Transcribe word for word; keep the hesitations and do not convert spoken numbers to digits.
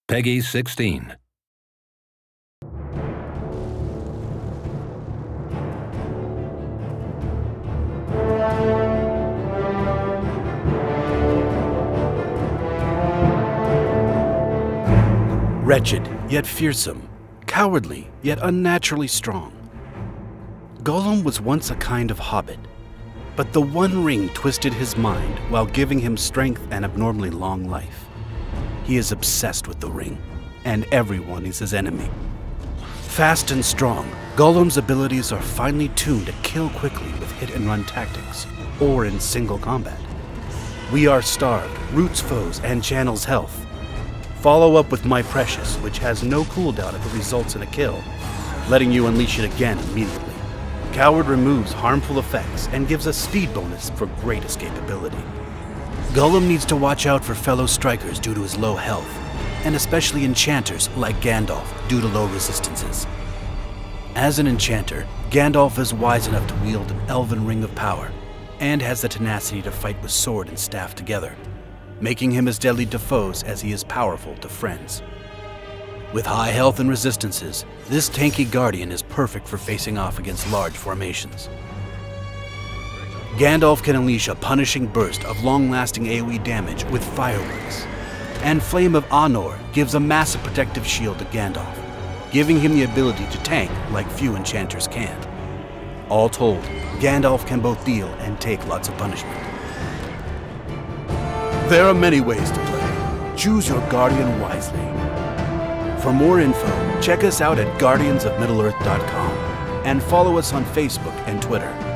Peggy sixteen. Wretched, yet fearsome. Cowardly, yet unnaturally strong. Gollum was once a kind of hobbit, but the One Ring twisted his mind while giving him strength and abnormally long life. He is obsessed with the ring, and everyone is his enemy. Fast and strong, Gollum's abilities are finely tuned to kill quickly with hit-and-run tactics, or in single combat. We are starved, roots foes, and channels health. Follow up with My Precious, which has no cooldown if it results in a kill, letting you unleash it again immediately. Coward removes harmful effects and gives a speed bonus for great escapability. Gollum needs to watch out for fellow strikers due to his low health, and especially enchanters like Gandalf due to low resistances. As an enchanter, Gandalf is wise enough to wield an elven ring of power, and has the tenacity to fight with sword and staff together, making him as deadly to foes as he is powerful to friends. With high health and resistances, this tanky guardian is perfect for facing off against large formations. Gandalf can unleash a punishing burst of long-lasting AoE damage with fireworks, and Flame of Anor gives a massive protective shield to Gandalf, giving him the ability to tank like few enchanters can. All told, Gandalf can both deal and take lots of punishment. There are many ways to play. Choose your Guardian wisely. For more info, check us out at guardians of middle earth dot com and follow us on Facebook and Twitter.